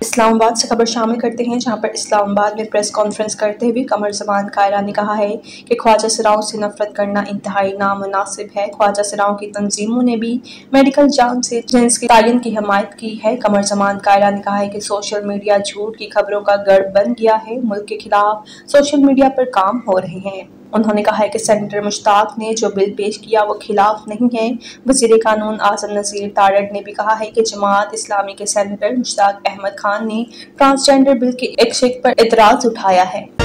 इस्लामाबाद से खबर शामिल करते हैं, जहां पर इस्लामाबाद में प्रेस कॉन्फ्रेंस करते हुए कमर ज़मान कायरा ने कहा है कि ख्वाजा सराओं से नफरत करना इंतहाई नामुनासिब है। ख्वाजा सराओं की तंजीमों ने भी मेडिकल जांच से जिन्स के तयन की हमायत की है। कमर ज़मान कायरा ने कहा है कि सोशल मीडिया झूठ की खबरों का गढ़ बन गया है। मुल्क के खिलाफ सोशल मीडिया पर काम हो रहे हैं। उन्होंने कहा है कि सेनेटर मुश्ताक ने जो बिल पेश किया वो खिलाफ नहीं है। वज़ीर कानून आज़म नज़ीर तारड़ ने भी कहा है कि जमात इस्लामी के सेनेटर मुश्ताक अहमद खान ने ट्रांसजेंडर बिल के एक शेक पर एतराज़ उठाया है।